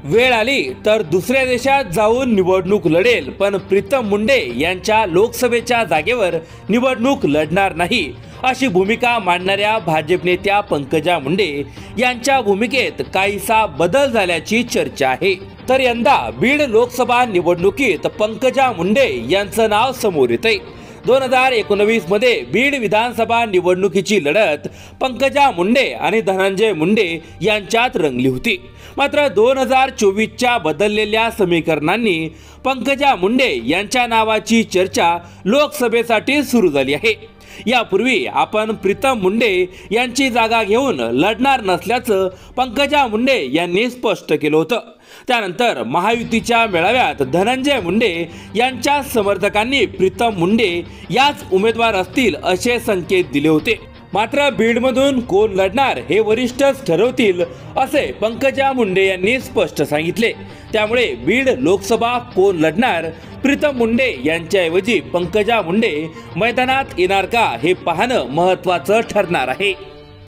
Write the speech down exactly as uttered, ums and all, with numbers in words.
वेळ आली तर दुसऱ्या देशात जाऊन निवडणूक लढेल, पण प्रीतम मुंडे यांच्या लोकसभेच्या जागेवर निवडणूक लढणार नाही, अशी भूमिका मांडणाऱ्या भाजप नेत्या पंकजा मुंडे यांच्या भूमिकेत काहीसा बदल झाल्याची चर्चा आहे। तर यंदा बीड लोकसभा निवडणुकीत पंकजा मुंडे यांचं नाव समोर येतंय। दोन हजार एकोणवीस मध्ये बीड विधानसभा निवडणुकीची लढत पंकजा मुंडे आणि धनंजय मुंडे यांच्यात रंगली होती। मात्र दोन हजार चोवीसच्या बदललेल्या समीकरणांनी पंकजा मुंडे यांच्या नावाची चर्चा लोकसभेसाठी सुरू झाली आहे। यापूर्वी आपण प्रीतम मुंडे यांची जागा घेऊन लढणार नसल्याचं पंकजा मुंडे यांनी स्पष्ट केलं होतं। त्यानंतर महायुतीच्या मेळाव्यात धनंजय मुंडे यांच्या समर्थकांनी प्रीतम मुंडे याच उमेदवार असतील असे संकेत दिले होते। मात्र बीडमधून कोण लढणार हे वरिष्ठच ठरवतील असे पंकजा मुंडे यांनी स्पष्ट सांगितले। त्यामुळे बीड लोकसभा कोण लढणार, प्रीतम मुंडे यांच्याऐवजी पंकजा मुंडे मैदानात येणार का, हे पाहणं महत्त्वाचं ठरणार आहे।